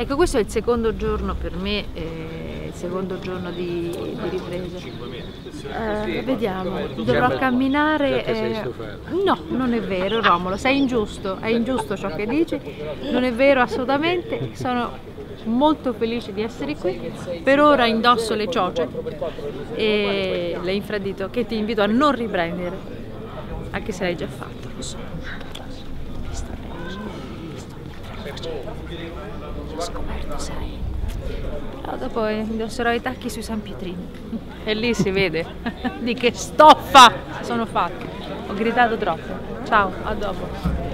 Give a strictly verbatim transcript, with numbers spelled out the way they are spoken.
Ecco, questo è il secondo giorno per me, eh, il secondo giorno di, di ripresa. Eh, vediamo, dovrò camminare. Eh, no, non è vero, Romolo, sei ingiusto, è ingiusto ciò che dici, non è vero assolutamente. Sono molto felice di essere qui. Per ora indosso le cioce e le infradito che ti invito a non riprendere, anche se l'hai già fatto, lo so. Sto scoperto, sai. Però dopo indosserò i tacchi sui San Pietrini e lì si vede di che stoffa sono fatti. Ho gridato troppo. Ciao, a dopo.